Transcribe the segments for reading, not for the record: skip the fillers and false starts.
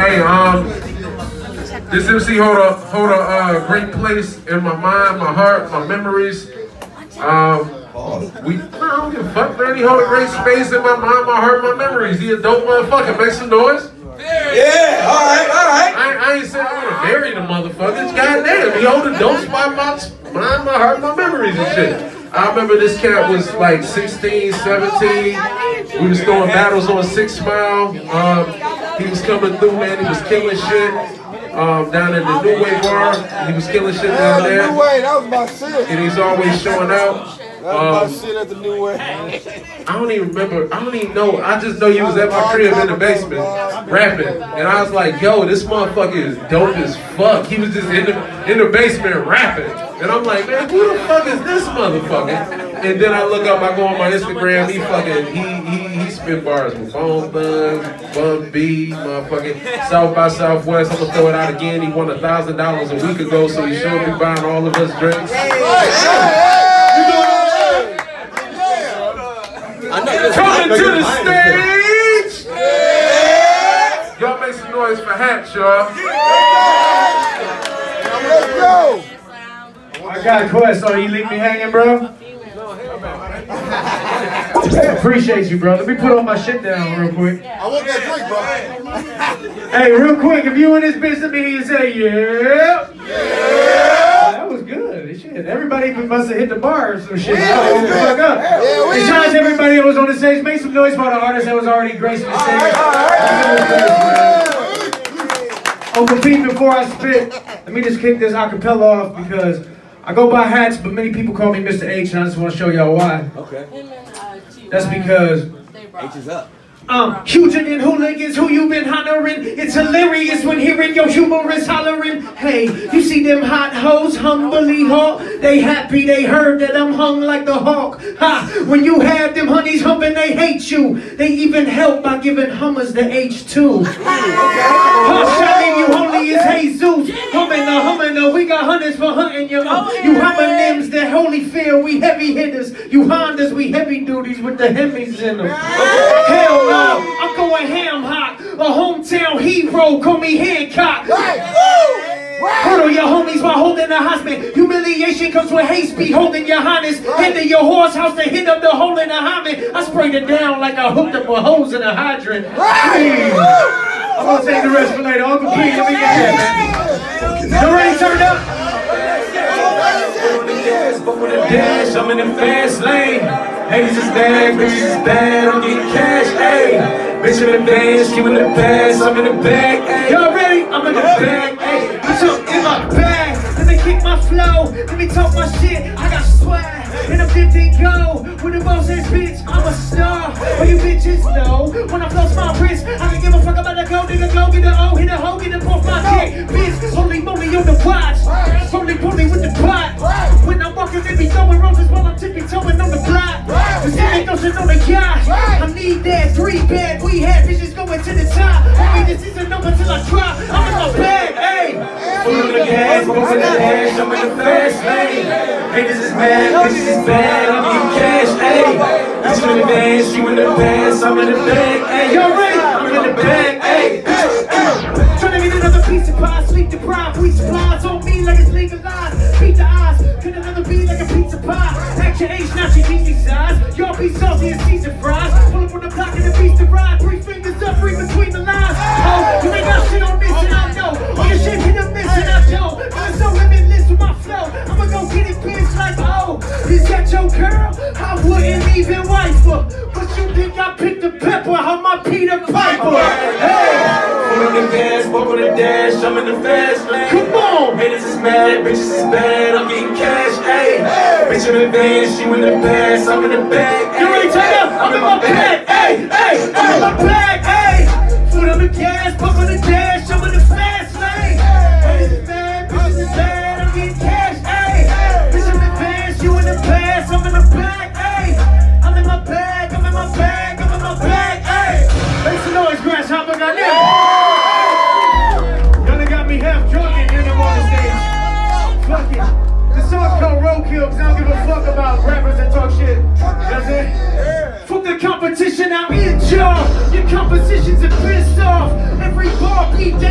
Hey, this MC hold a great place in my mind, my heart, my memories. I don't give a fuck, man. He hold a great space in my mind, my heart, my memories. He a dope motherfucker. Make some noise. Yeah, all right. I ain't saying I want to bury the motherfuckers. Goddamn, he hold a dope spot in my mind, my heart, my memories and shit. I remember this cat was like 16, 17. We was throwing battles on 6 Mile. He was coming through, man. He was killing shit. Down in the New Way bar. He was killing shit down there. New Way, that was my shit. And he's always showing out. That was my shit at the New Way. I don't even remember. I don't even know. I just know you was at my crib in the basement rapping. And I was like, yo, this motherfucker is dope as fuck. He was just in the basement rapping. And I'm like, man, who the fuck is this motherfucker? And then I look up, I go on my Instagram, he spit bars with Bone Thugs, Bun B, motherfucking South by Southwest. I'm gonna throw it out again. He won $1,000 a week ago, so he should be buying all of us drinks. Coming to the stage! Y'all make some noise for Hatch, y'all. Let's go! I got a question. So you leave me hanging, bro? I appreciate you, bro. Let me put all my shit down real quick. I want that drink, bro. Hey, real quick, if you in this bitch to me and say, yeah. That was good. Shit. Everybody must have hit the bar or some shit. Fuck up. And shout out to everybody that was on the stage. Make some noise for the artist that was already gracing the stage. Oh, but Pete, before I spit, let me just kick this acapella off because I go by Hats, but many people call me Mr. H, and I just want to show y'all why. Okay. That's because H is up. Huger than hooligans who you been honoring. It's hilarious when hearing your humorous hollering. Hey, you see them hot hoes humbly hawk. They happy they heard that I'm hung like the hawk. Ha! When you have them honeys humping, they hate you. They even help by giving Hummers the H2. Huh, shining you holy as Jesus. Humming, we got hunters for hunting you. You homonyms, that holy fear, we heavy hitters. You Hondas, we heavy duties with the Hemis in them. Hell no. I'm going ham hot, a hometown hero, call me Hancock. Hurdle your homies while holding the hostage. Humiliation comes with hate speed, holding your highness. Into your horse house to hit up the hole in the hymen. I sprayed it down like I hooked up a hose in a hydrant. I'm gonna take the rest for later. Uncle P, let me get that. You ready? Turn up. I'm in the fast lane. Haters is bad, bitches is bad, I'm getting cash, ayy. Bitch in the bands, you in the past, I'm in the bag, ayy. Y'all ready? I'm in the bag, ayy. I jump in my bag, let me kick my flow, let me talk my shit, I got swag. And I'm 15 go, with the boss ass bitch, I'm a star. But you bitches know, when I floss my wrist, I can give a fuck about the go, nigga go, get the O, hit the hoe, get the off my dick. Bitch, holy moly on the watch, holy moly with the pot. When I'm walking, they be throwing roses while I'm tippy-toeing on the block. Cause ain't no shit on the yacht. I need that 3 bag. We had bitches going to the top. Homie, this is a number till I drop. I'm in my bag, ayy. Full of the gas, moving the dash. I'm in the fast lane. Haters is mad, bitches is bad. I'm getting cash, ayy. Bitch in the dance, you in the pants. I'm in the bag, ayy. Y'all ready? I'm in the bag, ayy. Trying to get another piece of pie, sleep deprived. We supplies on me like it's legalized. Beat the eyes, could another be like a pizza pie. Act your age, not your easy size. Y'all be salty as Caesar fries. Pull up on the block and the beast to ride. 3 fingers up, read between the lines. Oh, you ain't got shit on this and I know. All your shit hit a miss and I don't. I'm so limitless with my flow. I'ma go get it, bitch, like, oh, is that your girl? I wouldn't even wife her. But you think I picked the pepper? How my Peter Piper? Hey! Full of the gas, walk on the dash, I'm in the fast lane. Come on! Haters is mad, bitches is bad, I'm getting cash, ayy. Bitch in the van, she in the past, I'm in the bag. You ready to turn up? I'm in my bag, ayy, ayy, I'm in my bag, ayy. Foot on the gas, pump on the dash, I'm in the fast lane. Haters is mad, bitches is bad, I'm getting cash, ayy. Bitch in the van, she in the past, I'm in the bag, ayy. I'm in my bag, I'm in my bag, I'm in my bag, ayy. Make some noise, Grasshopper, goddamn. Half drunk and then I'm on the stage. Fuck it. The song's called Roadkill because I don't give a fuck about rappers that talk shit. That's it. Fuck the competition, I'm in jaw. Your composition's a piss off. Every bar beat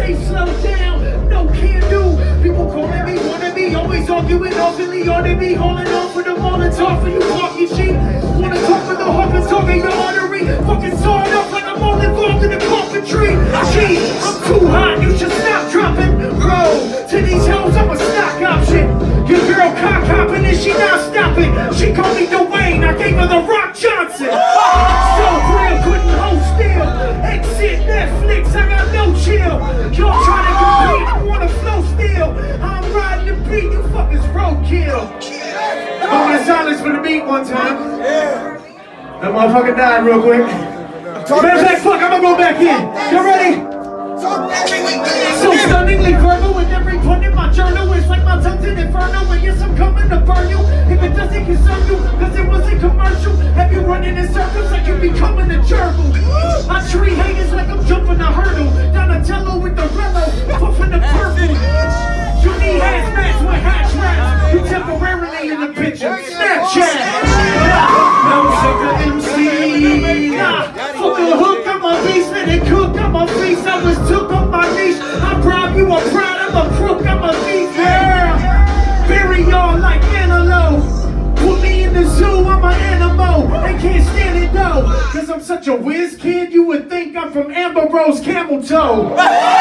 say slow down, no can do. People calling me, wanting me, always arguing openly, on me, holding on for the Molotov for you talking shit. Wanna talk with the heart, but talking your artery. Fucking sawed up like I'm all involved in the carpentry. Gee, I'm too hot, you should stop dropping. Roll to these hoes, I'm a stock option. Your girl cock hopping and she not stopping. She called me Dwayne, I gave her the Rock Johnson. So real, couldn't hold still. Exit Netflix, I got no chill. Y'all trying to compete, I wanna flow still. I'm riding the beat, you fuckers roadkill. Moment of silence for the beat one time. That motherfucker died real quick. Matter of fact, fuck, I'm gonna go back in. You ready? So stunningly verbal with every pun in my journal. It's like my tongue's an inferno. And yes, I'm coming to burn you. If it doesn't concern you, cause it wasn't commercial. Have you running in circles like you becoming a gerbil? I treat haters like I'm jumping a hurdle. Donatello with the rello, puffing the purple. You need hazmats with hatch rats. You temporarily in the picture. Snapchat. No sucker MC. Nah, fuck the hook, I'm a beast, let it cook, I'm a beast. I was took on my leash. I bribe you, I'm proud, I'm a crook, I'm a beast. Yeah. Bury y'all like antelope. Put me in the zoo, I'm an animal. They can't stand it though. Cause I'm such a whiz kid, you would think I'm from Amber Rose Camel Toe.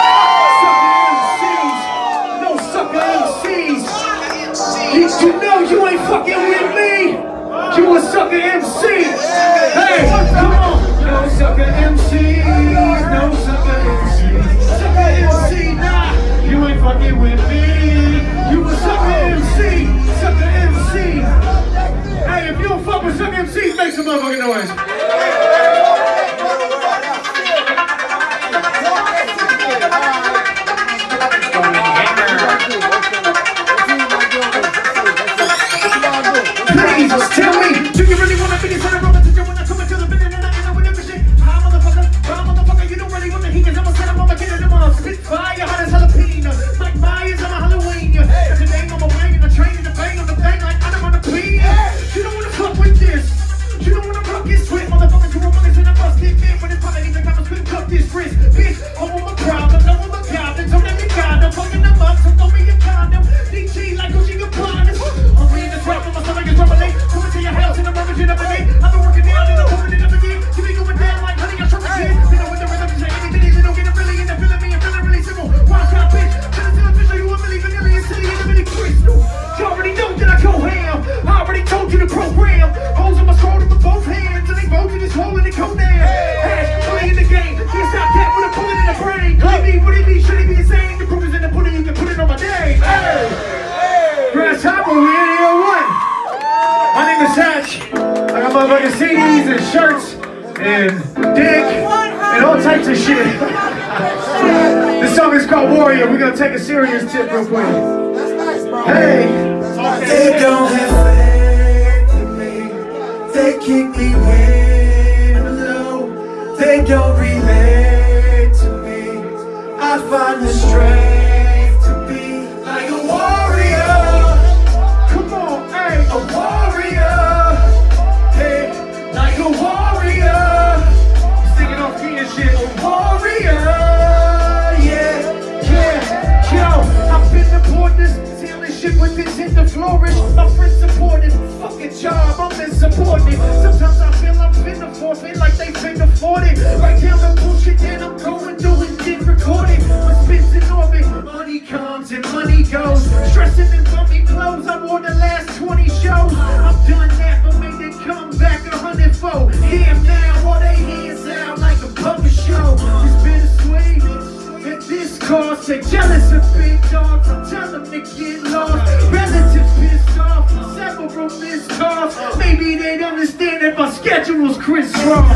Sucker MCs. You know you ain't fucking with me. You a sucker MC. Hey, come on. No sucker MC. No sucker MC. Sucker MC, nah. You ain't fucking with me. You a sucker MC. Sucker MC. Hey, if you don't fuck with sucker MCs, make some motherfucking noise. Please tell me, do you really want to be this kind of robot to do when I come into the building and I know with everything? Motherfucker, you don't really want to heat cause I'm a set up, I'm a kid and I'm a spit fire, hot as jalapeno. Mike Myers, I'm a Halloween. Today I'm a wang and a train and a bang on the bang like I don't want to be. You don't want to fuck with this. You don't want to rock this sweat, motherfuckers who are buggers and I bust it in when it's probably the comments couldn't cut this wrist. Bitch, I want my problem, I want my goblin, don't let me guide them, fucking them up, so don't be a condom. DT like Gucci Gabbana. I'm reading this rap, my stomach is rumbling. Coming to your house in the rubbish in the day. I've been working down and I'm hoping it up again. You be going down like honey, I'm trying to get. You know with the rhythm, you say anything, you don't get it really in the feeling me and feeling really simple. Watch out, bitch. Tell the official you a milli vanilli and silly and a milli crystal. You already know that I go ham. I already told you the program. Holes in my scrotum with both hands. And they both in this hole in the cone down. Hash, play in the game. Can't stop that with a bullet in the brain. Could he be, would he be, should he be insane? The proof is in the pudding, you can put it on my name. Hey! Grasshopper, we in here one. My name is Hatch. I got motherfucking CDs and shirts and dick and all types of shit. This song is called Warrior. We're gonna take a serious tip real quick. Hey! They don't have faith in me. They kick me when I'm low. They don't relate to me. I find the strength to be like a warrior. Come on, hey! A warrior. Hey, like a warrior. Singing off key and shit. A warrior. Yeah. Yo, I've been aboard this sailing ship with this in the flourish. My friends supported, fucking job, I'm insubordinate. Sometimes I feel I'm finna forfeit like they finna afford it. Right down the bullshit, then I'm going doing shit recording. My spits in orbit, money comes and money goes. Stressing in bummy clothes, I wore the last 20 shows. I've done that, but made it come back 100-fold. Damn now, all they hands out like a puppet show. It's bittersweet. This cause, they jealous of big dogs. I tell them to get lost. Relatives pissed off, several missed calls. Maybe they'd understand if my schedule's crisscross.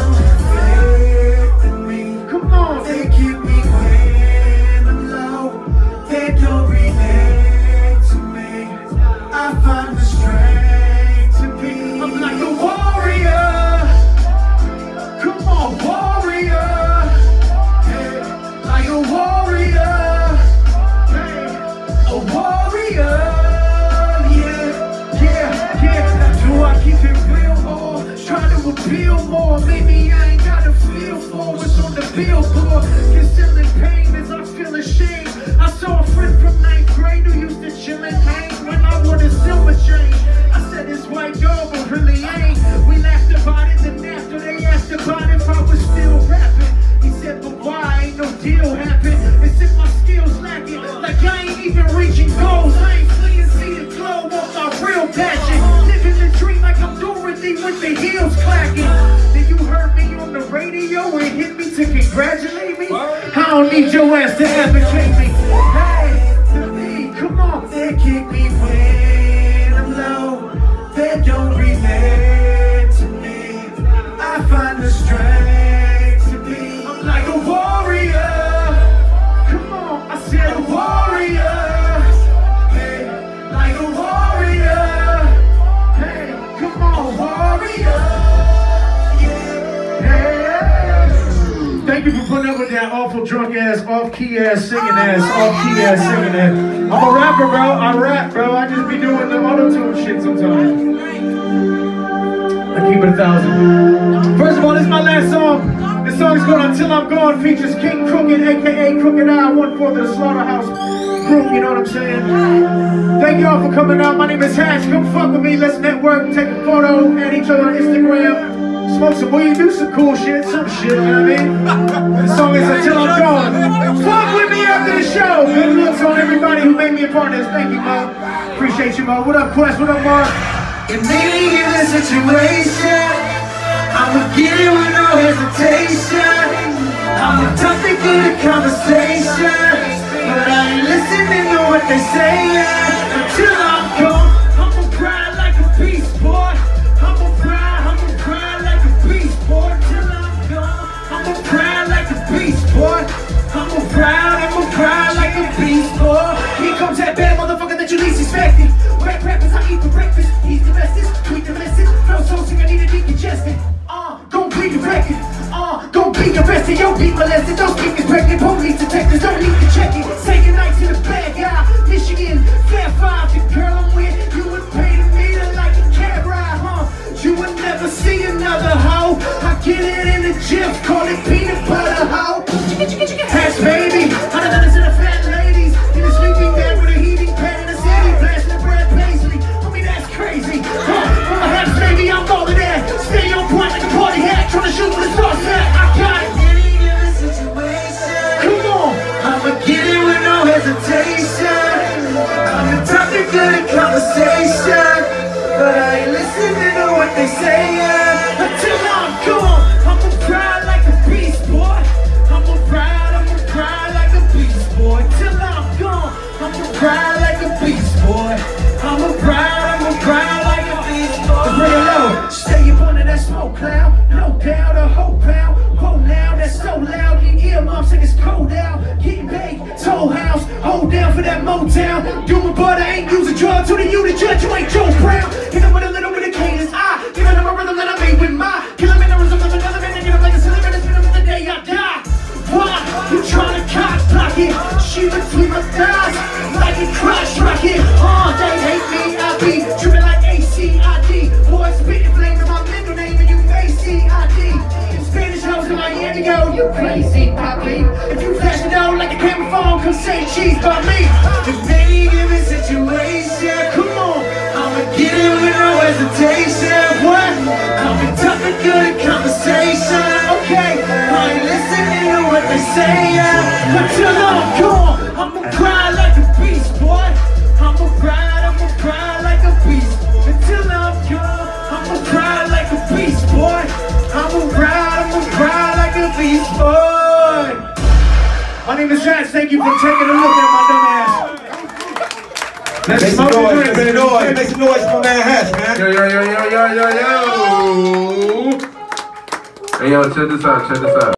Come on, They keep me when I'm low. They don't relate to me. I find the strength to be. I'm like a warrior. Come on, warrior. Like a warrior. A warrior. Yeah. Do I keep it real or try to appeal more? Maybe I ain't got a feel for what's on the billboard. Concealing pain as I feel ashamed. with the heels clacking. Then you heard me on the radio and hit me to congratulate me. I don't need your ass to advocate me. Hey, to me, come on. They kick me when I'm low. They don't relate to me. I find the strength to be. I'm like a warrior. Come on, I said a warrior. Hey, like a warrior. Hey, come on, warrior. Yeah. Thank you for putting up with that awful drunk ass, off key ass singing ass, off key ass singing ass. I'm a rapper, bro. I rap, bro. I just be doing the auto-tune shit sometimes. I keep it 1,000. First of all, this is my last song. This song is called Until I'm Gone, features King Crooked, aka Crooked Eye, 1/4 of the Slaughterhouse group, you know what I'm saying? Thank y'all for coming out. My name is Hash. Come fuck with me. Let's network, take a photo, add each other on Instagram, smoke some weed, do some cool shit, some shit, you know what I mean? The song is Until I'm Gone. Fuck with me after the show. Good looks on everybody who made me a part of this. Thank you, Mo. Appreciate you, Mo. What up, Quest? What up, Mark? In any given situation, I'ma get it with no hesitation. I'm a tough and good at conversation, but I ain't listening to what they say. Until I'm gone, I'ma cry like a beast, boy. I'ma cry like a beast, boy. Till I'm gone, I'ma cry like a beast, boy. I'ma cry like a beast, boy. Here comes that bad motherfucker that you least expected. Rap rappers, I eat for breakfast. He's the bestest, tweet the message. Flow so sick, I need a decongestant. Don't bleed the record. Don't be arrested. Yo, be molested. Don't speak as pregnant. Police detectives don't need to check it. Say goodnight to the bad guy. Michigan, Fair 5. The girl I'm with, you would pay to meet her like a cab ride, huh? You would never see another hoe. I get it in the gym, call it peanut butter hoe. Hash baby, I done done this to the fat ladies. In a sleeping bag with a heating pad in the city. Blasting the bread paisley. Homie, that's crazy. From a hash baby, I'm all of that. Stay on point like a party hat. Tryna shoot with a sauce hat. I got it. Any given situation. Come on. I'ma get it with no hesitation. I'm the topic good at conversation, but I ain't listening to what they say. Until I'm gone, I'ma cry like a beast, boy. I'ma cry like a beast, boy. Till I'm gone, I'ma cry like a beast, boy. I'ma cry like a beast, boy. Bring it low, stay up under that smoke cloud. No doubt, a whole pound. Whoa now, that's so loud. Your earmuffs like it's cold out. Getting paid, Toll House. Hold down for that Motown. Doing but I ain't using drugs. Who the you the judge? You ain't Joe Brown. Hit him with a little bit of cadence. I give him a rhythm that I made with my. Kill him in the rhythm of another man. Get him like a silly man. It's been the day I die. Why? You tryna cock block it? She between my thighs like a crotch rocket. They hate me. I be tripping like ACID. Boy, spitting flame in my middle name and you ACID. In Spanish hoes in Miami, yo, you crazy, Poppy. If you flash it out like a camera phone, come say cheese by me. In any given situation, come on, I'ma get it with no hesitation. What? I'll be tough and good at conversation. Okay, I ain't listening to what they say. Until I'm gone, I'ma cry like a beast, boy. I'ma cry like a beast. Until I'm gone, I'ma cry like a beast, boy. I'ma cry like a beast, boy. My name is Hash. Thank you for taking a look at my dumb ass. Let's Make some noise, make some noise, make some noise for my man Hash, man. Yo. Hey, yo, check this out.